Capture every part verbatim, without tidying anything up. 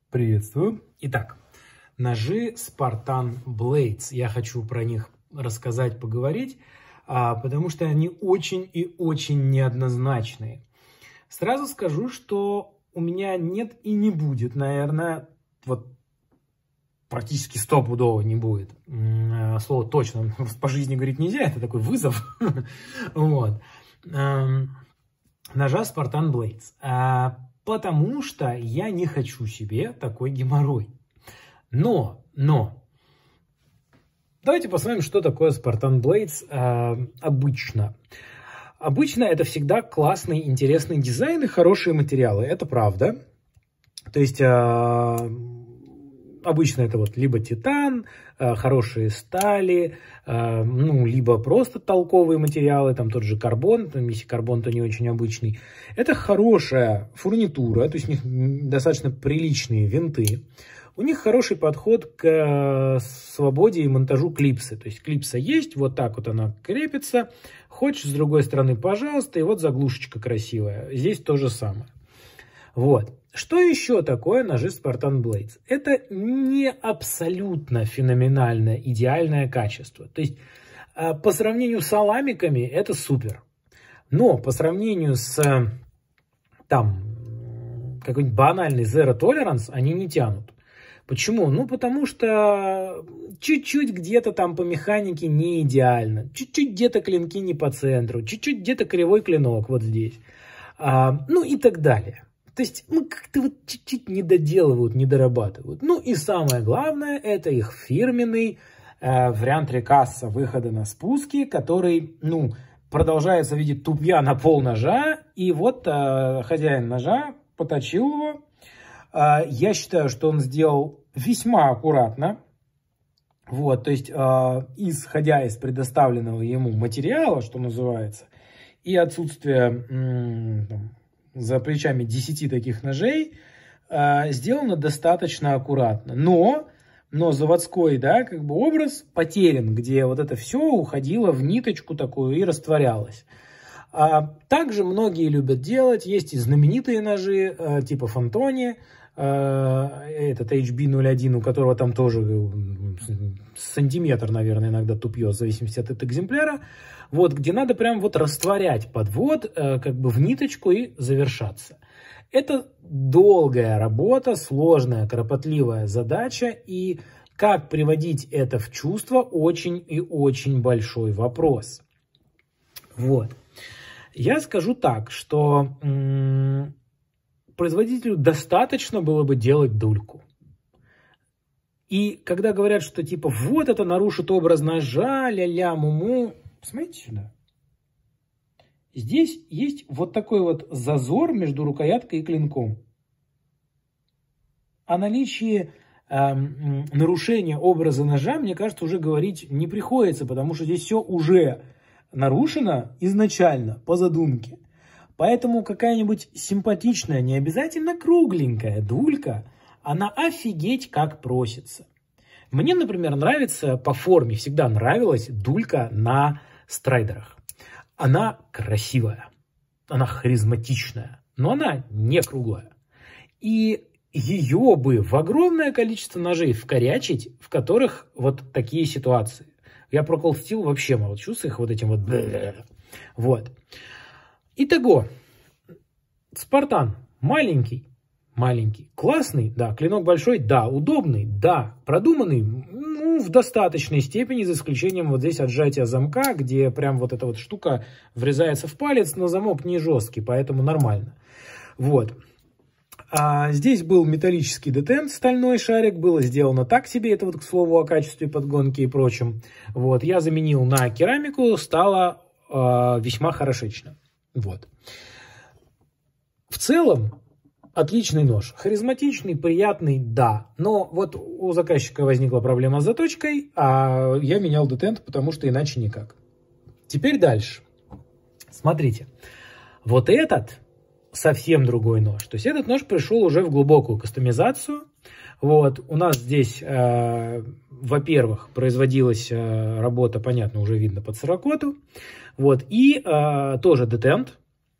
Приветствую. Итак, ножи Spartan Blades. Я хочу про них рассказать, поговорить, потому что они очень и очень неоднозначные. Сразу скажу, что у меня нет и не будет, наверное, вот практически стопудово не будет. Слово точно по жизни говорить нельзя, это такой вызов. Вот. Ножа Spartan Blades. Потому что я не хочу себе такой геморрой. Но, но, давайте посмотрим, что такое Spartan Blades э, обычно. Обычно это всегда классный, интересный дизайн и хорошие материалы. Это правда. То есть, э, обычно это вот либо титан, э, хорошие стали, э, ну, либо просто толковые материалы, там тот же карбон, там, если карбон, то не очень обычный. Это хорошая фурнитура, то есть у них достаточно приличные винты. У них хороший подход к свободе и монтажу клипсы. То есть клипса есть, вот так вот она крепится. Хочешь с другой стороны, пожалуйста, и вот заглушечка красивая. Здесь то же самое. Вот. Что еще такое ножи Spartan Blades? Это не абсолютно феноменальное, идеальное качество. То есть по сравнению с аламиками это супер. Но по сравнению с там какой-нибудь банальный Zero Tolerance они не тянут. Почему? Ну, потому что чуть-чуть где-то там по механике не идеально, чуть-чуть где-то клинки не по центру, чуть-чуть где-то кривой клинок вот здесь, а, ну и так далее. То есть, ну, как-то вот чуть-чуть не доделывают, не дорабатывают. Ну и самое главное, это их фирменный э, вариант рекасса выхода на спуски, который, ну, продолжается в виде тупья на пол ножа, и вот э, хозяин ножа поточил его. Я считаю, что он сделал весьма аккуратно, вот, то есть, э, исходя из предоставленного ему материала, что называется, и отсутствие м, там, за плечами десяти таких ножей, э, сделано достаточно аккуратно, но, но заводской, да, как бы образ потерян, где вот это все уходило в ниточку такую и растворялось. А также многие любят делать, есть и знаменитые ножи, э, типа Фантони, этот эйч би ноль один, у которого там тоже сантиметр, наверное, иногда тупье, в зависимости от экземпляра, вот, где надо прям вот растворять подвод, как бы в ниточку и завершаться. Это долгая работа, сложная, кропотливая задача, и как приводить это в чувство, очень и очень большой вопрос. Вот. Я скажу так, что производителю достаточно было бы делать дульку. И когда говорят, что типа вот это нарушит образ ножа, ля-ля, му-му, смотрите сюда. Здесь есть вот такой вот зазор между рукояткой и клинком. О наличии э, нарушения образа ножа, мне кажется, уже говорить не приходится, потому что здесь все уже нарушено изначально, по задумке. Поэтому какая-нибудь симпатичная, не обязательно кругленькая дулька, она офигеть как просится. Мне, например, нравится по форме, всегда нравилась дулька на страйдерах. Она красивая, она харизматичная, но она не круглая. И ее бы в огромное количество ножей вкорячить, в которых вот такие ситуации. Я про Cold Steel вообще молчу с их вот этим вот. Вот. Итого, Spartan маленький, маленький, классный, да, клинок большой, да, удобный, да, продуманный, ну, в достаточной степени, за исключением вот здесь отжатия замка, где прям вот эта вот штука врезается в палец, но замок не жесткий, поэтому нормально. Вот. А здесь был металлический детент, стальной шарик, было сделано так себе, это вот к слову о качестве подгонки и прочем. Вот, я заменил на керамику, стало э, весьма хорошечно. Вот. В целом, отличный нож. Харизматичный, приятный, да. Но вот у заказчика возникла проблема с заточкой, а я менял детент, потому что иначе никак. Теперь дальше. Смотрите. Вот этот совсем другой нож. То есть этот нож пришел уже в глубокую кастомизацию. Вот. У нас здесь, э, во-первых, производилась э, работа, понятно, уже видно под сорокоту. Вот. И э, тоже детент.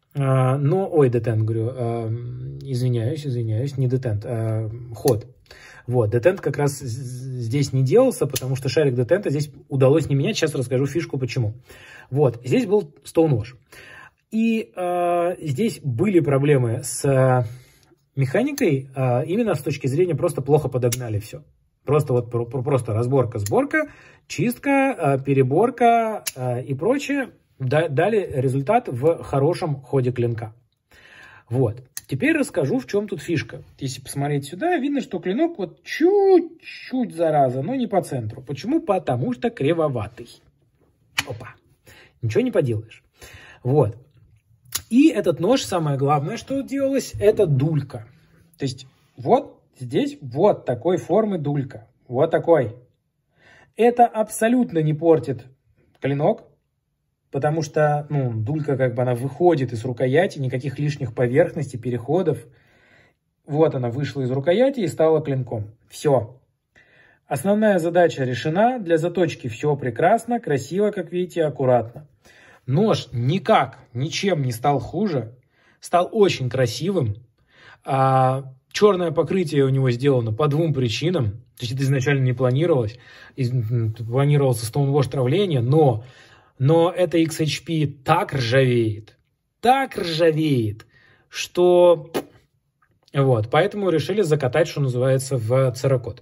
но, ой, детент, говорю, извиняюсь, извиняюсь, не детент, а ход. Вот, детент как раз здесь не делался, потому что шарик детента здесь удалось не менять. Сейчас расскажу фишку, почему. Вот, здесь был Stonewash. И э, здесь были проблемы с механикой, э, именно с точки зрения просто плохо подогнали все. Просто вот про, про, просто разборка, сборка, чистка, э, переборка э, и прочее да, дали результат в хорошем ходе клинка. Вот. Теперь расскажу, в чем тут фишка. Если посмотреть сюда, видно, что клинок вот чуть-чуть, зараза, но не по центру. Почему? Потому что кривоватый. Опа. Ничего не поделаешь. Вот. И этот нож, самое главное, что делалось, это дулька. То есть вот здесь вот такой формы дулька. Вот такой. Это абсолютно не портит клинок. Потому что, ну, дулька, как бы, она выходит из рукояти, никаких лишних поверхностей, переходов. Вот она вышла из рукояти и стала клинком. Все. Основная задача решена. Для заточки все прекрасно, красиво, как видите, аккуратно. Нож никак, ничем не стал хуже. Стал очень красивым. А, черное покрытие у него сделано по двум причинам. То есть это изначально не планировалось. Планировался Stonewash травление, но... Но это икс эйч пи так ржавеет, так ржавеет, что... Вот, поэтому решили закатать, что называется, в церакот.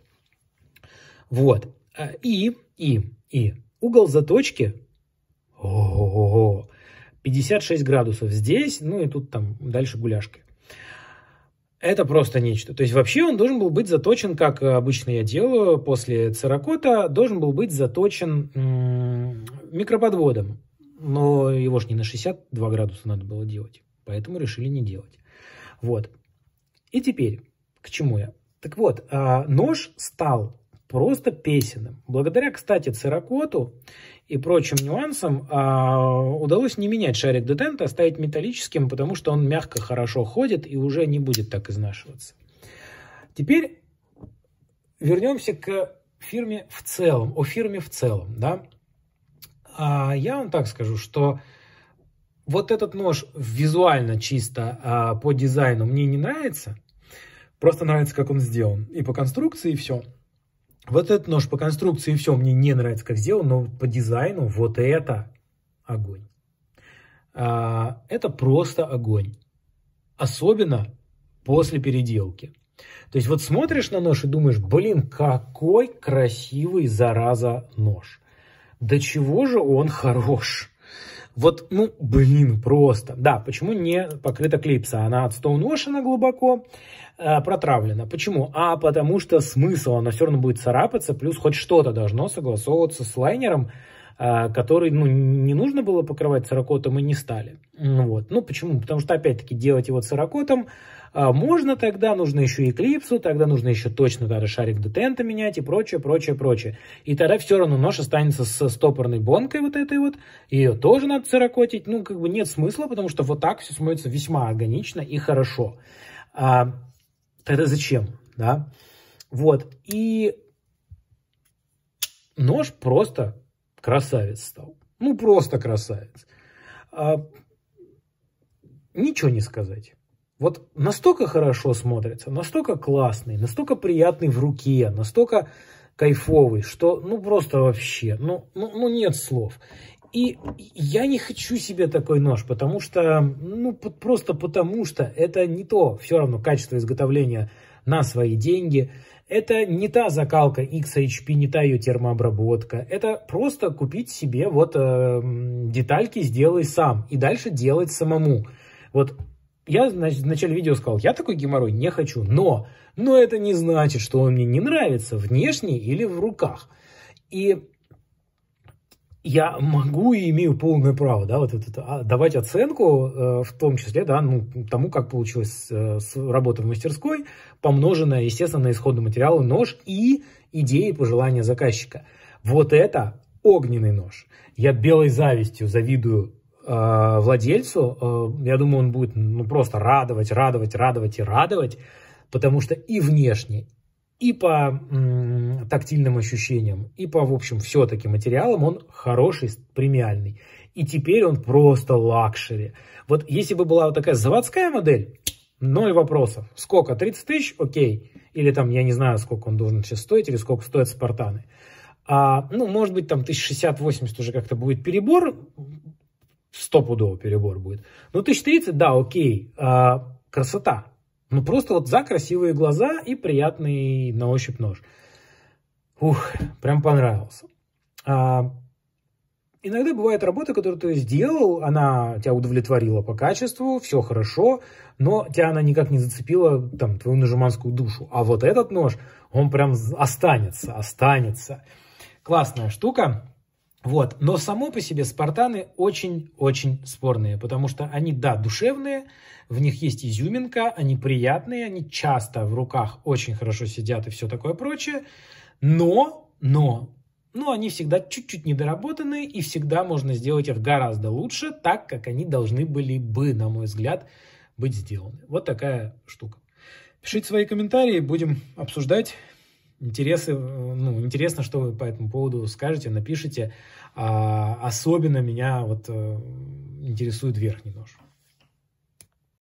Вот. И, и, и угол заточки ого-го, пятьдесят шесть градусов здесь, ну и тут там дальше гуляшки. Это просто нечто. То есть вообще он должен был быть заточен, как обычно я делаю после церакота, должен был быть заточен м- микроподводом. Но его ж не на шестьдесят два градуса надо было делать. Поэтому решили не делать. Вот. И теперь, к чему я? Так вот, а, нож стал просто песенным. Благодаря, кстати, церакоту и прочим нюансам а, удалось не менять шарик детента, оставить металлическим, потому что он мягко, хорошо ходит и уже не будет так изнашиваться. Теперь вернемся к фирме в целом, о фирме в целом. Да? А, я вам так скажу, что вот этот нож визуально чисто а, по дизайну мне не нравится, просто нравится, как он сделан, и по конструкции, и все. Вот этот нож по конструкции и все мне не нравится, как сделан, но по дизайну вот это огонь. А, это просто огонь. Особенно после переделки. То есть вот смотришь на нож и думаешь, блин, какой красивый, зараза, нож. До чего же он хорош. Вот, ну, блин, просто. Да, почему не покрыта клипса? Она от Stonewash, она глубоко э, протравлена. Почему? А потому что смысл, она все равно будет царапаться, плюс хоть что-то должно согласовываться с лайнером, э, который, ну, не нужно было покрывать церакотом и не стали. Вот. Ну, почему? Потому что, опять-таки, делать его церакотом э, можно тогда, нужно еще и клипсу, тогда нужно еще точно даже шарик детента менять и прочее, прочее, прочее. И тогда все равно нож останется с стопорной бонкой вот этой вот, ее тоже надо церакотить. Ну, как бы нет смысла, потому что вот так все смотрится весьма органично и хорошо. А, тогда зачем, да? Вот, и нож просто красавец стал. Ну, просто красавец. А, ничего не сказать. Вот настолько хорошо смотрится, настолько классный, настолько приятный в руке, настолько кайфовый, что ну просто вообще, ну, ну, ну нет слов. И я не хочу себе такой нож, потому что, ну просто потому что это не то, все равно качество изготовления на свои деньги. Это не та закалка икс эйч пи, не та ее термообработка. Это просто купить себе вот э, детальки, сделай сам. И дальше делать самому. Вот я в начале видео сказал, я такой геморрой не хочу. Но, но это не значит, что он мне не нравится внешне или в руках. И я могу и имею полное право, да, вот это, давать оценку, э, в том числе, да, ну, тому, как получилась э, работа в мастерской, помноженная, естественно, на исходный материал, нож и идеи, пожелания заказчика. Вот это огненный нож. Я белой завистью завидую э, владельцу. Э, я думаю, он будет ну, просто радовать, радовать, радовать и радовать, потому что и внешне, и по м, тактильным ощущениям, и по, в общем, все-таки материалам он хороший, премиальный. И теперь он просто лакшери. Вот если бы была вот такая заводская модель, ноль вопросов. Сколько? тридцать тысяч? Окей. Или там, я не знаю, сколько он должен сейчас стоить, или сколько стоят спартаны. А, ну, может быть, там тысяча шестьдесят-восемьдесят уже как-то будет перебор. Стопудово перебор будет. Ну, тысяча тридцать, да, окей. А, красота. Ну, просто вот за красивые глаза и приятный на ощупь нож. Ух, прям понравился. А, иногда бывает работа, которую ты сделал, она тебя удовлетворила по качеству, все хорошо, но тебя она никак не зацепила, там, твою ножеманскую душу. А вот этот нож, он прям останется, останется. Классная штука. Вот. Но само по себе спартаны очень-очень спорные, потому что они, да, душевные, в них есть изюминка, они приятные, они часто в руках очень хорошо сидят и все такое прочее, но, но, но они всегда чуть-чуть недоработаны, и всегда можно сделать их гораздо лучше, так, как они должны были бы, на мой взгляд, быть сделаны. Вот такая штука. Пишите свои комментарии, будем обсуждать. Интересы, ну, интересно, что вы по этому поводу скажете, напишите. А, особенно меня вот интересует верхний нож.